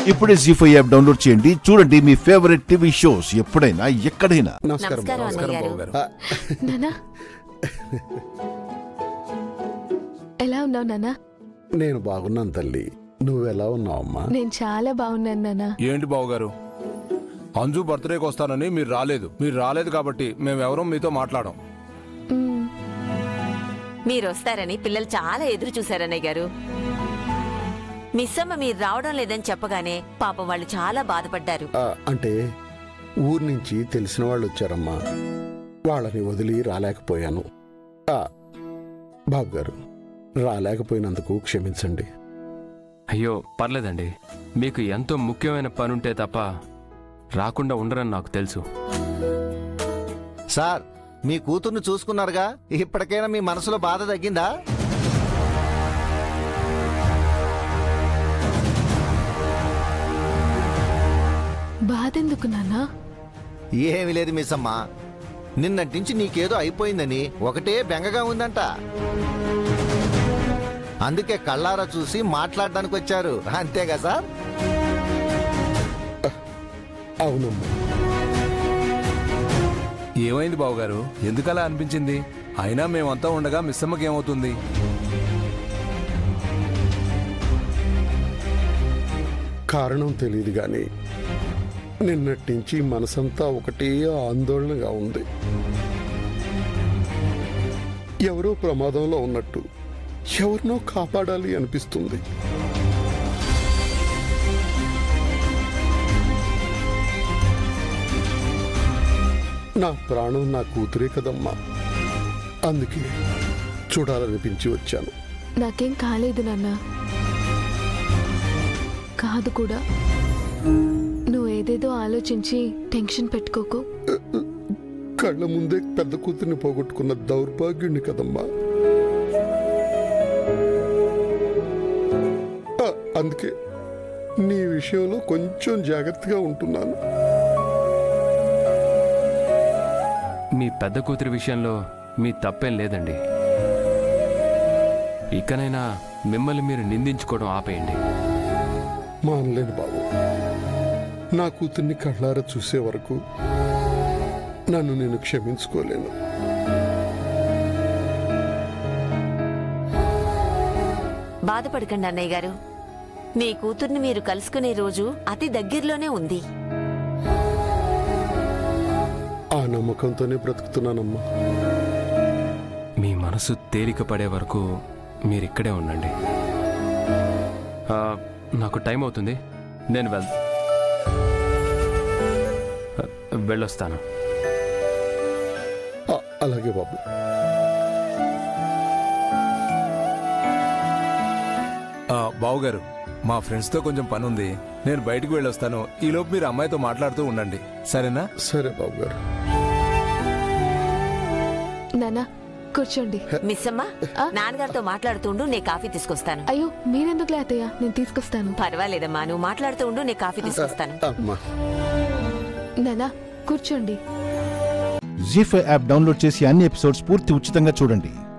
ఇప్పుడే Zee app download చేయండి, చూడండి మీ ఫేవరెట్ టీవీ షోస్ ఎప్పుడైనా ఎక్కడైనా. నమస్కారం నానా, ఎలా ఉన్నావు నానా? నేను బాగున్నాను తల్లి, నువ్వెలా ఉన్నావమ్మా? నేను చాలా బాగున్నాను నానా. ఏంటి బావగారు, అంజు బర్త్డేకి వస్తానని మీరు రాలేదు కాబట్టి మేమెవరూ మీతో మాట్లాడం. మీరు వస్తారని పిల్లలు చాలా ఎదురు చూశారన్నయ్య గారు. మిస్సమ్మ మీరు రావడం లేదని చెప్పగానే పాపం వాళ్ళు చాలా బాధపడ్డారు. అంటే ఊరు నుంచి తెలిసిన వాళ్ళు వచ్చారమ్మా, వాళ్ళని వదిలి రాలేకపోయాను. బాబు గారు, రాలేకపోయినందుకు క్షమించండి. అయ్యో పర్లేదండి, మీకు ఎంతో ముఖ్యమైన పనుంటే తప్ప రాకుండా ఉండరని నాకు తెలుసు. సార్, మీ కూతుర్ని చూసుకున్నారుగా, ఇప్పటికైనా మీ మనసులో బాధ తగ్గిందా? బాధెందుకు నాన్నా? ఏమీ లేదు మిస్సమ్మ, నిన్నటి నుంచి నీకేదో అయిపోయిందని ఒకటే బెంగగా ఉందంట. అందుకే కళ్ళారా చూసి మాట్లాడడానికి వచ్చారు, అంతేగా సార్? అవునమ్మా. ఏమైంది బావగారు, ఎందుకలా అనిపించింది? అయినా మేమంతా ఉండగా మిస్సమ్మకి ఏమవుతుంది? కారణం తెలియదు గాని నిన్నటి నుంచి మనసంతా ఒకటే ఆందోళనగా ఉంది. ఎవరో ప్రమాదంలో ఉన్నట్టు ఎవరినో కాపాడాలి అనిపిస్తుంది. నా ప్రాణం నా కూతురే కదమ్మా, అందుకే చూడాలనిపించి వచ్చాను. నాకేం కాలేదు నాన్నా, కాదు కూడా. నువ్వు ఏదేదో ఆలోచించి టెన్షన్ పెట్టుకోకు. కళ్ళ ముందే పెద్ద కూతుర్ని పోగొట్టుకున్న దౌర్భాగ్యుణ్ణి కదమ్మా. అందుకే నీ విషయంలో కొంచెం జాగ్రత్తగా ఉంటున్నాను. మీ పెద్ద కూతురి విషయంలో మీ తప్పేం లేదండి. ఇకనైనా మిమ్మల్ని మీరు నిందించుకోవడం ఆపేయండి. మానలేను బాబు, నా కూతుర్ని కళ్ళారా చూసే వరకు నన్ను నేను క్షమించుకోలేను. బాధపడకండి అన్నయ్య గారు, మీ కూతుర్ని మీరు కలుసుకునే రోజు అతి దగ్గరలోనే ఉంది. ఆ నమ్మకంతోనే బ్రతుకుతున్నానమ్మా. మీ మనసు తేలిక పడే వరకు మీరిక్కడే ఉండండి. నాకు టైం అవుతుంది, నేను వెళ్ళొస్తాను. అలాగే బాబు. బావగారు, మా ఫ్రెండ్స్తో కొంచెం పని ఉంది, నేను బయటకు వెళ్ళొస్తాను. ఈలోపు మీరు అమ్మాయితో మాట్లాడుతూ ఉండండి, సరేనా? సరే బాబు గారు. నానా కూర్చోండి. మిస్సమ్మ, నాన్నగారితో మాట్లాడుతుండు, నే కాఫీ తీసుకొస్తాను. అయ్యో మీరెందుకులే అత్తయ్య, నేను తీసుకొస్తాను. పర్వాలేదమ్మా, నువ్వు మాట్లాడుతూ ఉండు, నే కాఫీ తీసుకొస్తాను. నానా కూర్చోండి. Zee యాప్ డౌన్లోడ్ చేసి అన్ని ఎపిసోడ్స్ పూర్తి ఉచితంగా చూడండి.